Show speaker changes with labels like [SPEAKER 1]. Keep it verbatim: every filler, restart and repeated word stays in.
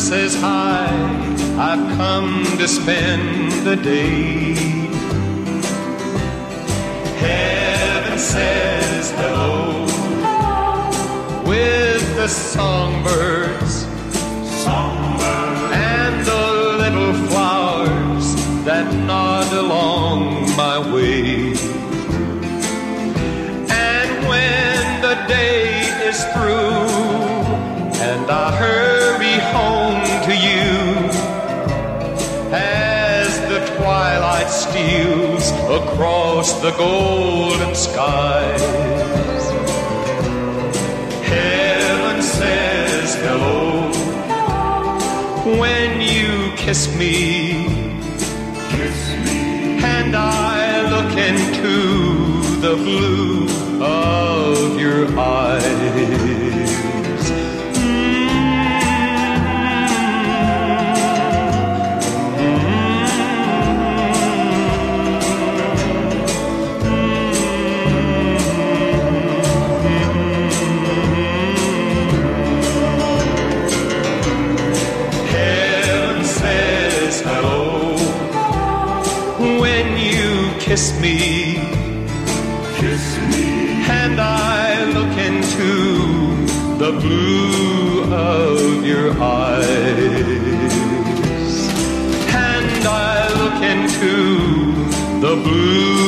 [SPEAKER 1] says hi, I've come to spend the day. Heaven says hello with the songbirds, songbirds, and the little flowers that nod along my way. And when the day is through and I hurry home to you, as the twilight steals across the golden skies, heaven says hello when you kiss me, kiss me, and I look into the blue of your eyes. Kiss me, kiss me, and I look into the blue of your eyes, and I look into the blue